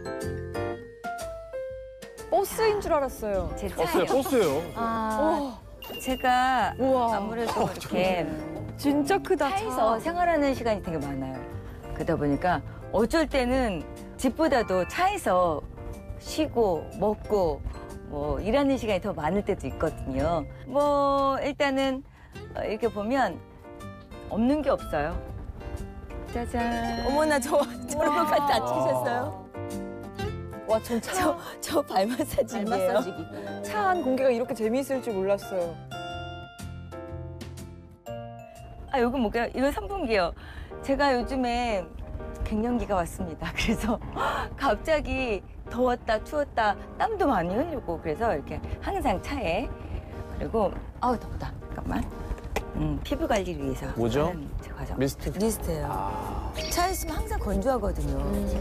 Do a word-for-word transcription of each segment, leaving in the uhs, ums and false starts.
버스인 줄 알았어요. 제 버스예요, 차예요. 버스예요. 아, 제가 우와. 아무래도 이렇게 진짜 크다. 차에서 차. 생활하는 시간이 되게 많아요. 그러다 보니까 어쩔 때는 집보다도 차에서 쉬고 먹고 뭐 일하는 시간이 더 많을 때도 있거든요. 뭐 일단은 이렇게 보면 없는 게 없어요. 짜잔. 어머나 저 저런 것 갖다 찍으셨어요? 와, 전 차, 저 저 발 마사지예요. 차 안 공기가 이렇게 재미있을 줄 몰랐어요. 아, 이건 뭐게요? 이건 선풍기요. 제가 요즘에 갱년기가 왔습니다. 그래서 갑자기 더웠다 추웠다 땀도 많이 흘리고 그래서 이렇게 항상 차에 그리고 아우 덥다. 잠깐만. 음, 피부 관리를 위해서 뭐죠? 하는 제 과정. 미스트. 리스트예요. 아, 차에 있으면 항상 건조하거든요.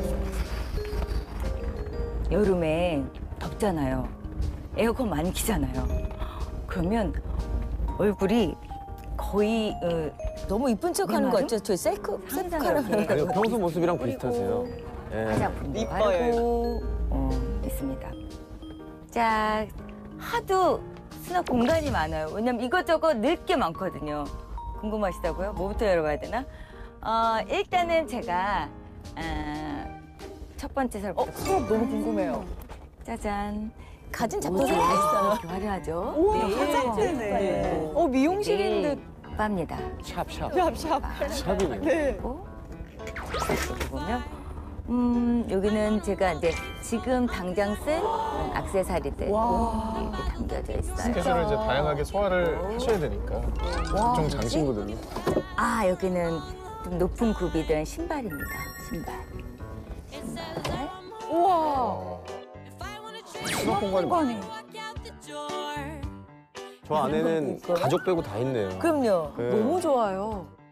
여름에 덥잖아요. 에어컨 많이 키잖아요. 그러면 얼굴이 거의 어, 너무 이쁜 척하는 거 말은? 같죠? 저 셀프 항상 셀프카라멜. 이렇게 아니, 평소 모습이랑 비슷하세요. 예. 화장품도 이뻐요. 바르고 어, 있습니다. 자, 하도 수납 공간이 많아요. 왜냐면 이것저것 넣을 게 많거든요. 궁금하시다고요? 뭐부터 열어봐야 되나? 어, 일단은 제가 아, 첫 번째 설부터 어, 수업 너무 궁금해요. 짜잔. 가진 잡곡이 다 있어요. 이렇게 화려하죠? 우와, 네. 화장대네. 어, 미용실인 듯. 빠입니다. 샵, 샵. 샵샵. 샵이네. 네. 그리고 여기 보면 음 여기는 제가 이제 지금 당장 쓴 액세서리들 와. 이렇게 담겨져 있어요. 스케줄을 이제 다양하게 소화를 하셔야 되니까 각종 장신구들이. 아 여기는 좀 높은 굽이 든 신발입니다. 신발. 신발. 우와. 어. 수납 공간이 많아요. 저 안에는 가족 빼고 다 있네요. 그럼요. 네. 너무 좋아요.